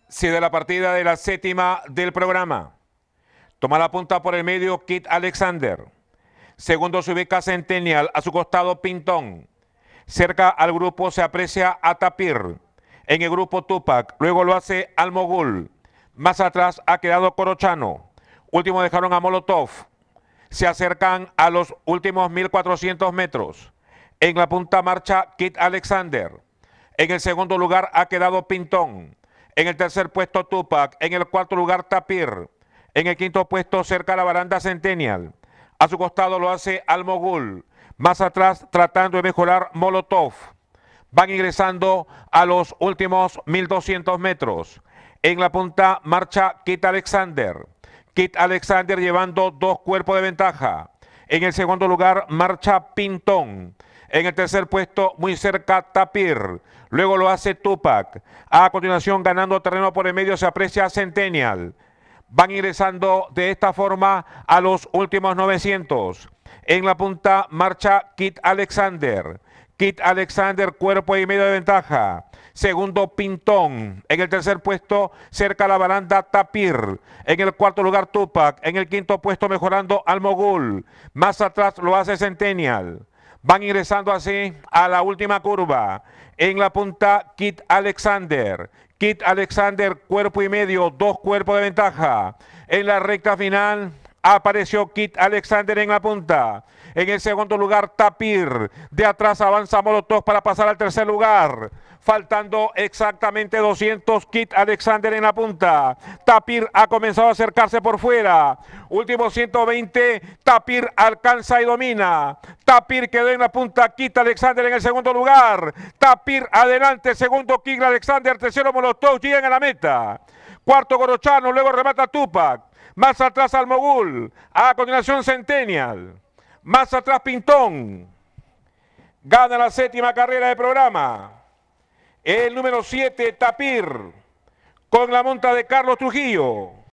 Sí, de la partida de la séptima del programa. Toma la punta por el medio Kit Alexander. Segundo se ubica Centennial, a su costado Pintón. Cerca al grupo se aprecia a Tapir. En el grupo Tupac, luego lo hace Almogul. Más atrás ha quedado Corochano. Último dejaron a Molotov. Se acercan a los últimos 1400 metros. En la punta marcha Kit Alexander. En el segundo lugar ha quedado Pintón. En el tercer puesto Tupac. En el cuarto lugar Tapir. En el quinto puesto cerca a la baranda Centennial. A su costado lo hace Almogul. Más atrás tratando de mejorar Molotov. Van ingresando a los últimos 1200 metros. En la punta marcha Kit Alexander. Kit Alexander llevando 2 cuerpos de ventaja. En el segundo lugar marcha Pintón. En el tercer puesto muy cerca Tapir. Luego lo hace Tupac. A continuación ganando terreno por el medio se aprecia Centennial. Van ingresando de esta forma a los últimos 900. En la punta marcha Kit Alexander. Kit Alexander, cuerpo y medio de ventaja. Segundo, Pintón. En el tercer puesto, cerca a la baranda, Tapir. En el cuarto lugar, Tupac. En el quinto puesto, mejorando Almogul. Más atrás lo hace Centennial. Van ingresando así a la última curva. En la punta, Kit Alexander. Kit Alexander, cuerpo y medio, 2 cuerpos de ventaja. En la recta final apareció Kit Alexander en la punta. En el segundo lugar, Tapir. De atrás avanza Molotov para pasar al tercer lugar. Faltando exactamente 200, Kit Alexander en la punta. Tapir ha comenzado a acercarse por fuera. Último 120, Tapir alcanza y domina. Tapir quedó en la punta, Kit Alexander en el segundo lugar. Tapir adelante, segundo Kit Alexander, tercero Molotov, llegan a la meta. Cuarto Corochano, luego remata Tupac. Más atrás Almogul. A continuación Centennial. Más atrás Pintón. Gana la séptima carrera del programa. El número 7, Tapir, con la monta de Carlos Trujillo.